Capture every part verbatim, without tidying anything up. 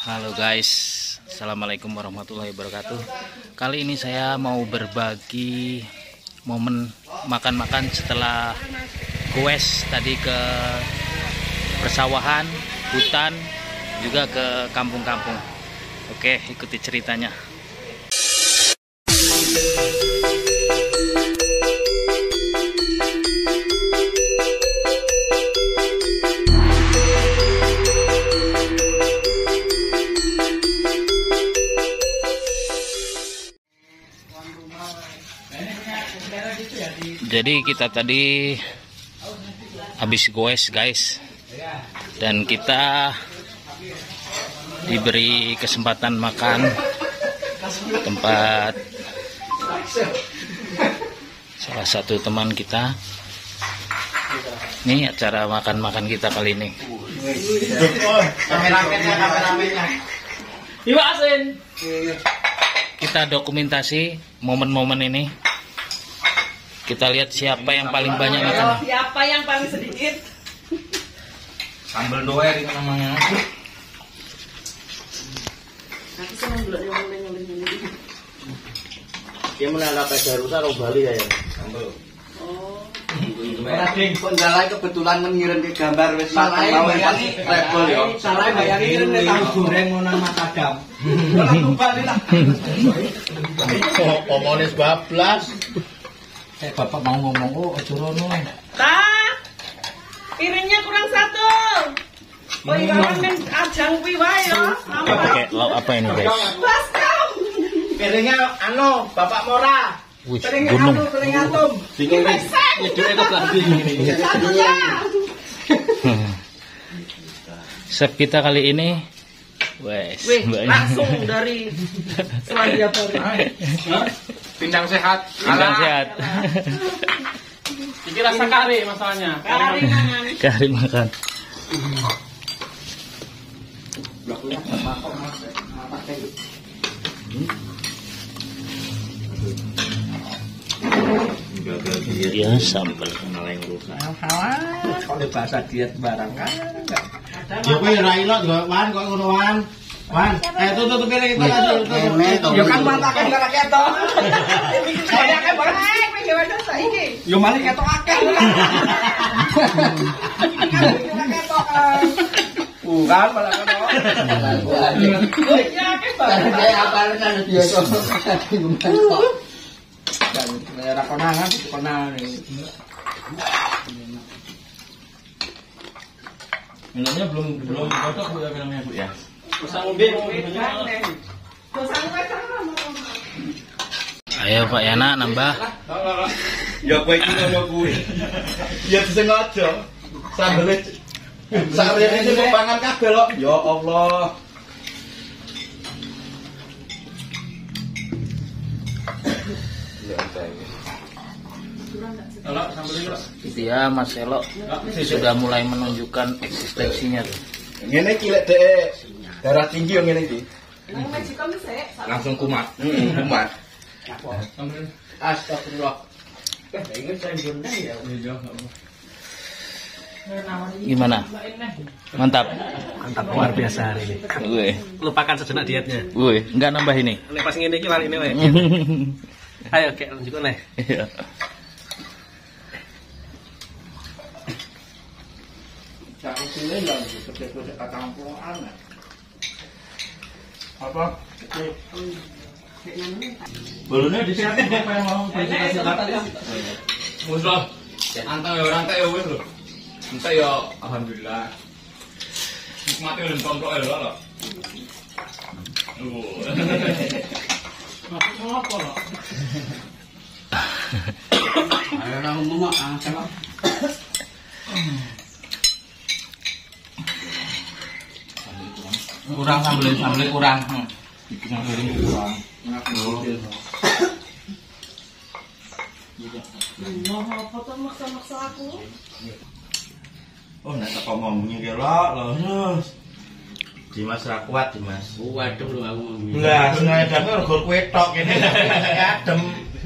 Halo guys, assalamualaikum warahmatullahi wabarakatuh. Kali ini saya mau berbagi momen makan-makan setelah goes tadi ke persawahan, hutan, juga ke kampung-kampung. Oke, ikuti ceritanya. Jadi kita tadi habis goes guys, dan kita diberi kesempatan makan tempat salah satu teman kita. Ini acara makan-makan kita kali ini. Kita dokumentasi momen-momen ini. Kita lihat siapa yang paling banyak makan. Siapa yang paling sedikit? Sambal doer itu namanya. Aku senang dulu yang ngoleh-ngoleh. Dia menanggap Darussa atau Bali ya? Sambal. Oh. Rading Penjalai kebetulan mengirim ke gambar wis mateng mawon level ya. Salah bayangin ini tahu goreng mau nama kadam. Ora tumpali lah. Oh, komunis bablas. Eh bapak mau ngomong, oh ojo rono. Ta, piringnya kurang satu. Oh iya kan ajang kuwi wae ya. Pakai lauk apa ini guys? Baskom. Piringnya anu, Bapak Mora. Wih, Piringnya gunung. anu, piring atom. Bingung nih. Nyedure kok babi ngene. Satu ya. Chef kita kali ini, wes, Wih, banyak. langsung dari Selandia Baru. Pindang sehat. Pindang sehat. Iki rasa kari masalahnya. Kari mangan. Kari makan. Ya sambal yang rusak. Kok di bahasa diet barang kan? Ya kowe ora ilok kok wan kok ngono wan. Wan, eh tutup tutup piring itu tutup. Ya kan mantakan karo ketok. Saya kan banget. Eh, kowe gawe dosa iki. Yo mari ketok akeh. Bukan malah kono. Ya akeh banget. Kayak apa kan biasa. Dan daerah konangan, konangan. Minumnya belum belum cocok Bu ya minumnya Bu ya. Dosa ngombe Dosa ngombe sama. Ayo Pak Yana nambah. Ya kowe iki ngono kuwi. Ya disengaja. Sambele sarene iki kok pangan kabeh lho. Ya Allah. Kalau sambelnya Itu ya Mas Elo sudah mulai menunjukkan eksistensinya tuh. Ngene iki lek dhek darah tinggi yo ngene iki. Nang Meksiko bisa. langsung kumat. Heeh, kumat. Astagfirullah. Gimana? Mantap. Mantap luar biasa hari ini. Wih, Lupakan sejenak dietnya. wih, nggak nambah ini. Nek pas ngene iki lali ini wae. Ayo kek lanjut nih. Iya. Cak usule lho sepeda katampungan. Apa? Bolone disiapin apa yang mau disiapin? Musuh. Anteng ya orang ya wis lho. Entek ya alhamdulillah. Nikmate lho contoh ya lho. Maksud apa lho? Ayo nang ngomong ah sama. Kurang sambel sambel kurang. Kurang kurang. Mau apa tuh maksa-maksa aku? Oh, nek tak ngomongnya ki lho, lho. Dimas ra kuat, Dimas. Waduh lho aku ngomong. Lah, sengaja dapet rego kowe tok kene adem.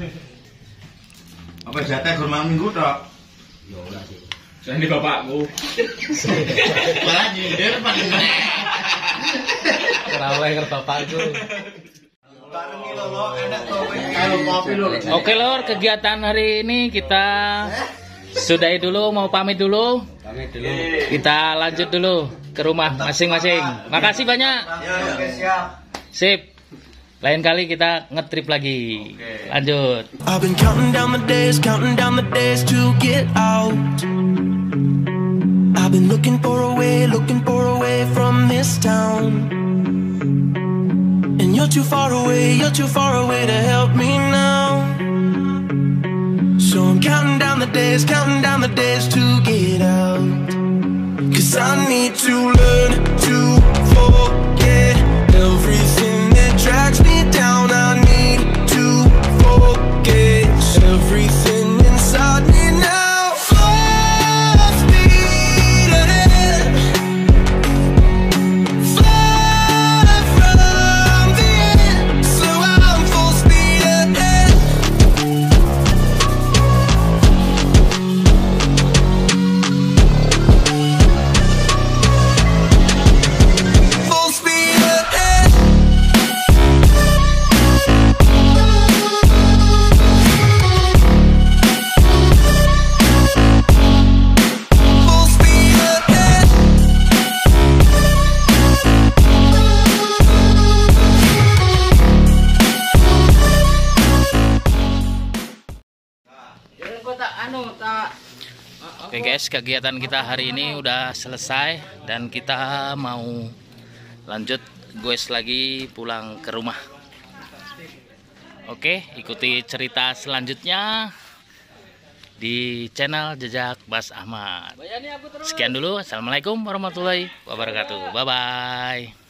Apa jatah gur malam minggu tok? Ya ora sih. Ini bapakku. Malah nyindir paling Rawleh karo bapakku. Barengi lho lo, enak to kalau kopi lho. Oke lor, kegiatan hari ini kita sudahi dulu, mau pamit dulu. Pamit dulu. Kita lanjut dulu ke rumah masing-masing. Makasih banyak. Oke, siap. Sip. Lain kali kita ngetrip lagi. Lanjut. I've been counting down the days, counting down the days to get out. I've been looking for a way, looking for a way from this town. And you're too far away, you're too far away to help me now. So I'm counting down the days, counting down the days to get out. Cause I need to learn to forget everything that drags me down. I need to forget everything inside me now. Full speed ahead, fly from the end. So I'm full speed ahead. Full speed ahead. Full speed ahead. Oke guys, kegiatan kita hari ini udah selesai dan kita mau lanjut goes lagi pulang ke rumah. Oke, ikuti cerita selanjutnya di channel Jejak Bas Ahmad. Sekian dulu, assalamualaikum warahmatullahi wabarakatuh. Bye bye.